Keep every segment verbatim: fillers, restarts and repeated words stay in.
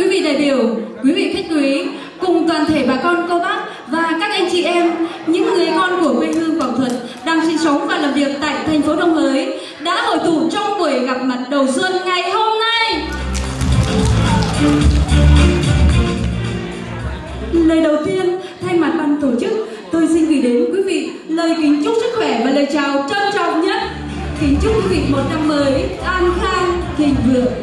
quý vị đại biểu, quý vị khách quý, cùng toàn thể bà con cô bác và các anh chị em, những người con của quê hương Quảng Thuận đang sinh sống và làm việc tại thành phố Đồng Hới đã hội tụ trong buổi gặp mặt đầu xuân ngày hôm nay. Lời đầu tiên, thay mặt ban tổ chức, tôi xin gửi đến quý vị lời kính chúc sức khỏe và lời chào trân trọng nhất. Kính chúc quý vị một năm mới an khang, thịnh vượng.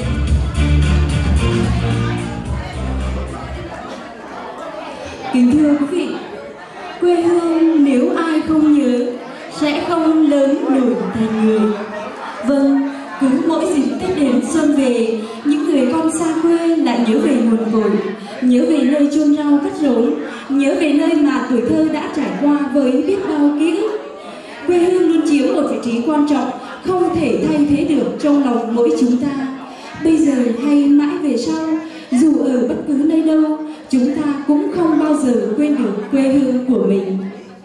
Kính thưa quý vị, quê hương nếu ai không nhớ sẽ không lớn nổi thành người. Vâng, cứ mỗi dịp Tết đến xuân về, những người con xa quê lại nhớ về nguồn cội, nhớ về nơi chôn rau cắt rốn, nhớ về nơi mà tuổi thơ đã trải qua với biết bao ký ức. Quê hương luôn chiếm một vị trí quan trọng, không thể thay thế được trong lòng mỗi chúng ta. Bây giờ hay mãi về sau, dù ở bất cứ nơi đâu, chúng ta cũng không bao giờ quên được quê hương của mình.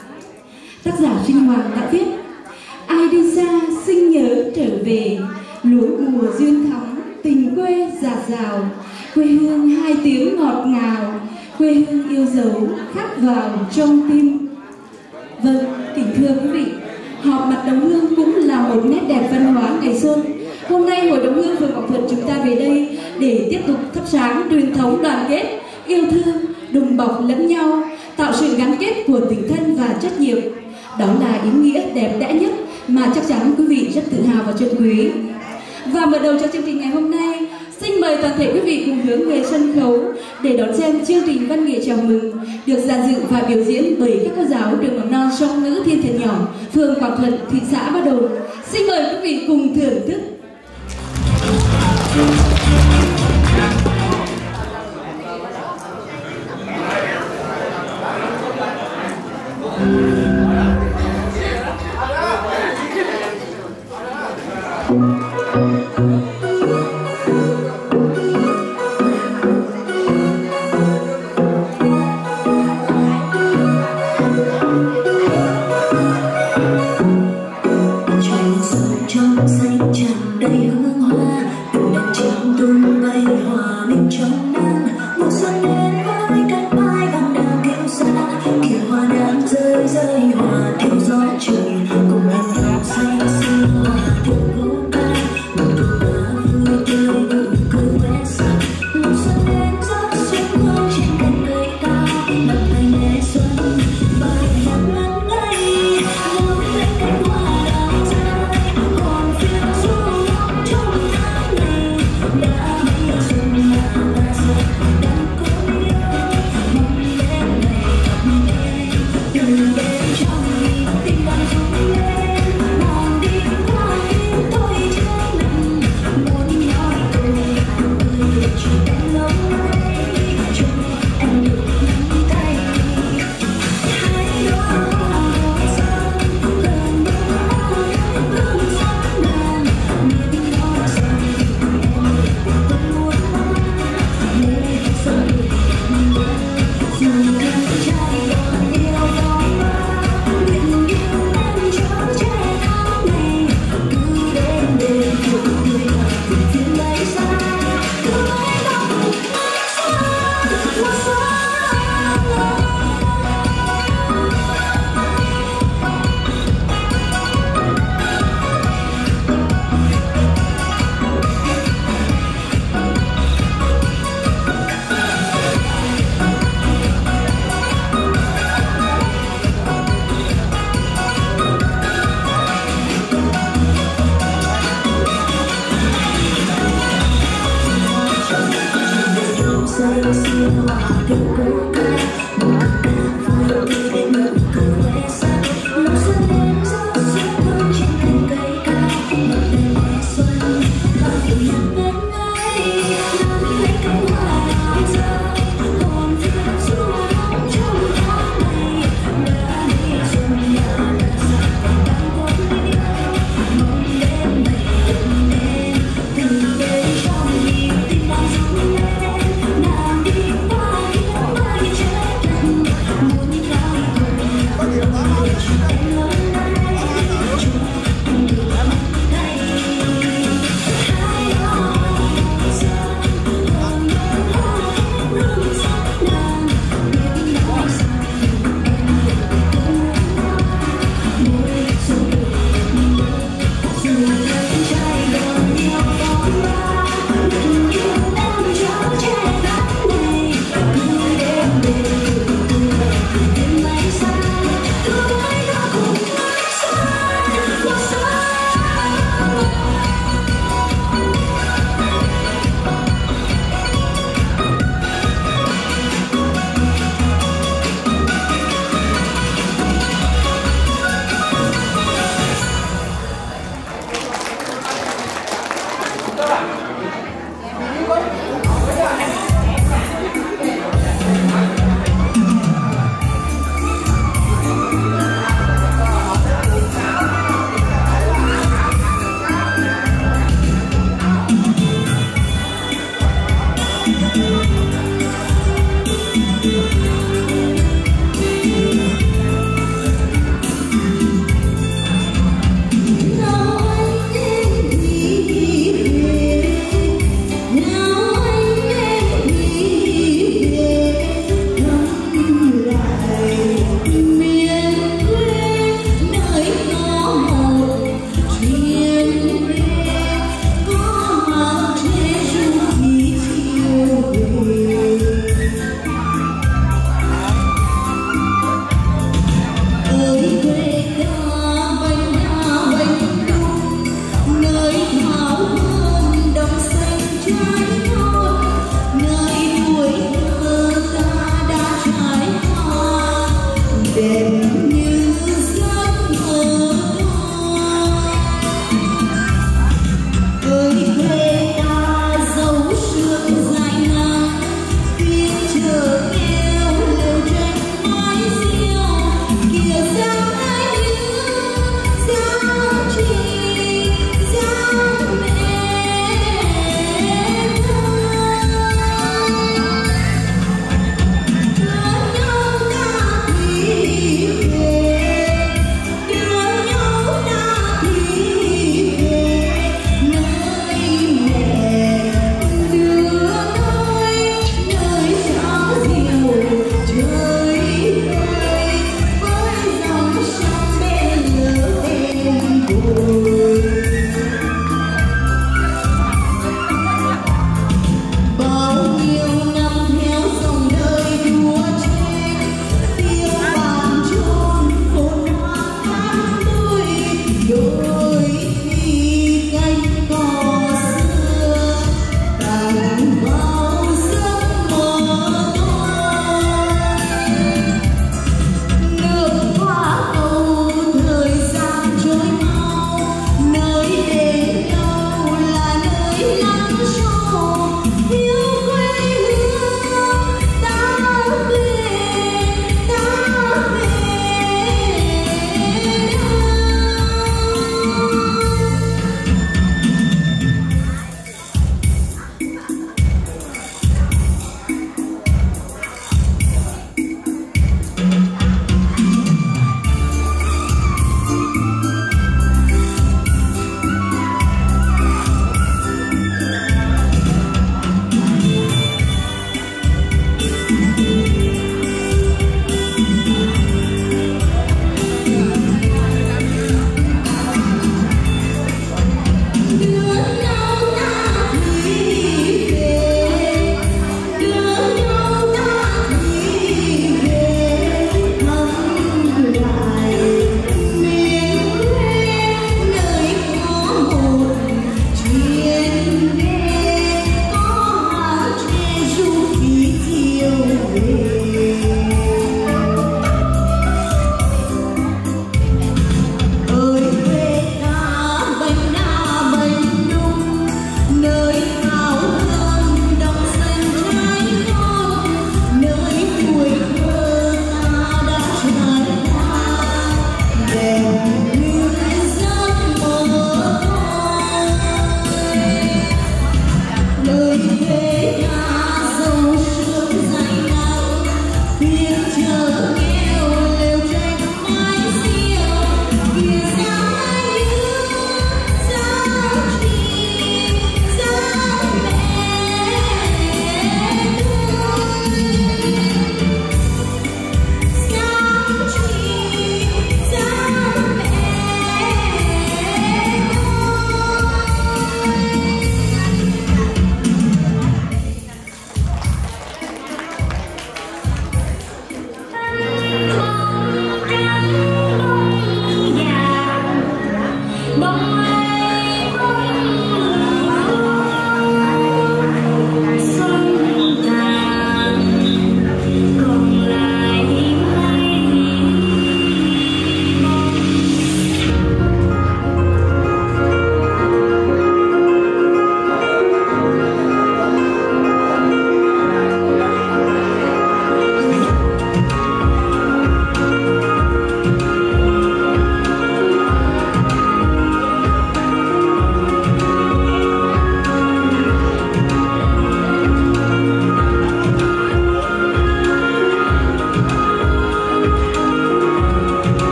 Tác giả Sinh Hoàng đã viết: ai đi xa xin nhớ trở về, lúa mùa duyên thắm, tình quê dạt dào, quê hương hai tiếng ngọt ngào, quê hương yêu dấu khắc vào trong tim. Vâng, kính thưa quý vị, họp mặt đồng hương cũng là một nét đẹp văn hóa ngày xuân. Hôm nay Hội đồng hương phường Quảng Thuận chúng ta về đây để tiếp tục thắp sáng truyền thống đoàn kết, yêu thương, đùm bọc lẫn nhau, tạo sự gắn kết của tình thân và trách nhiệm. Đó là ý nghĩa đẹp đẽ nhất mà chắc chắn quý vị rất tự hào và trân quý. Và mở đầu cho chương trình ngày hôm nay, xin mời toàn thể quý vị cùng hướng về sân khấu để đón xem chương trình văn nghệ chào mừng được dàn dựng và biểu diễn bởi các cô giáo trường mầm non Song Ngữ Thiên Thiện Nhỏ, phường Quảng Thuận, thị xã Ba Đồn. Xin mời quý vị cùng thưởng thức. Trong xanh tràn đầy hương hoa, từng đàn treo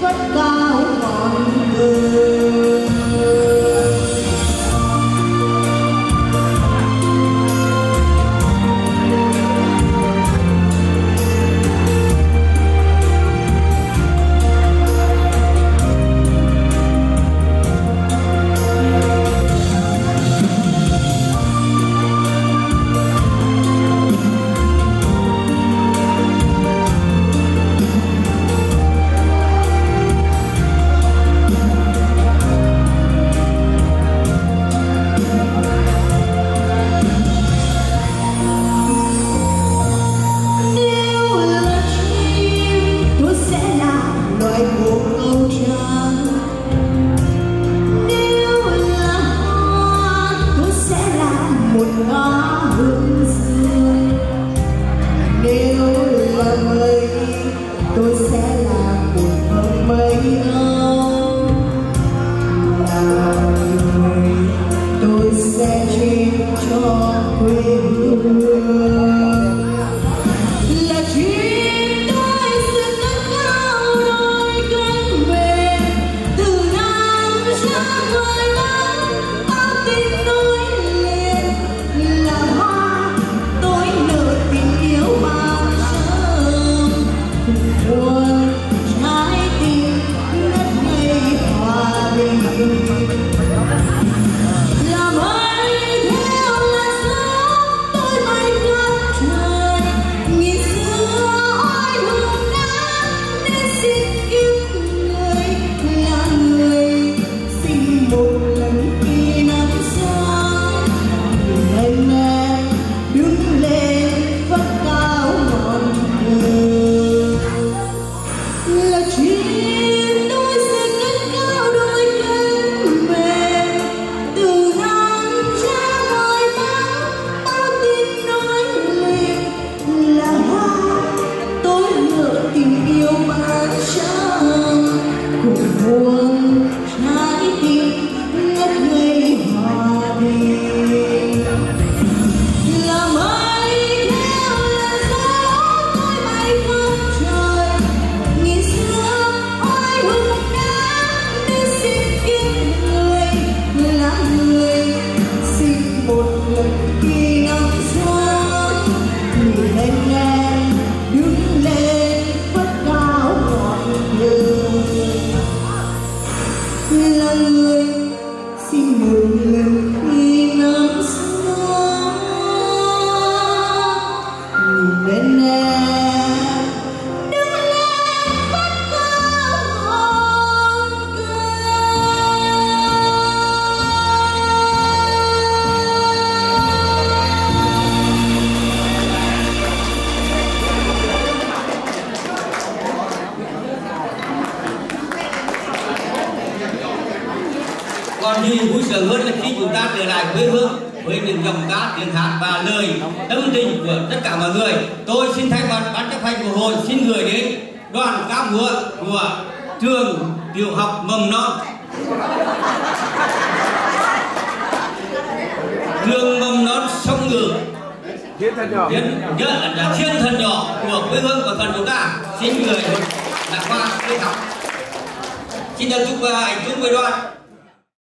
phất cao ngọn cờ. Tôi sẽ là một vầng mây âu, là người tôi sẽ chim cho quê hương, là chim tôi sẽ cất cao đôi cánh về từ Nam ra ngoài Bắc, bao tình nối liền, là hoa tôi nở tình yêu bao sớm. Buồn trái tim ngất ngây hòa bình, là mây theo làn gió tôi bay khắp trời, nghìn xưa oai hùng đã đến xin kiếp người, là người xin một lần khi nắng sáng lên em đứng lên phất cao ngọn cờ. Là chim tôi sẽ cất cao đôi cánh về từ Nam ra ngoài Bắc, bao tin nói liền, là hoa tôi nở tình yêu ban trắng, cùng buông trái tim ngất ngây hòa bình, là mây theo làn gió tôi bay khắp trời, nghìn xưa oai hùng đã đến xin kiếp người, là người xin một lần khi nắng sáng nhìn lên em đứng lên phất cao ngọn cờ, là người xin một lần khi nắng sáng nhìn lên em đứng lên phất cao ngọn cờ. Còn gì vui sướng hơn là khi chúng ta trở lại quê hương với những dòng ca tiếng hát và lời tâm tình của tất cả mọi người. Tôi xin thay mặt ban chấp hành của hội xin gửi đến đoàn ca múa của trường tiểu học mầm non, trường mầm non Sông Ngừ, thiên thần nhỏ, thiên, thiên thần nhỏ của quê hương của thần chúng ta. Xin gửi một lạc hoa tươi thắm. Xin được chúc anh chúc với đoàn.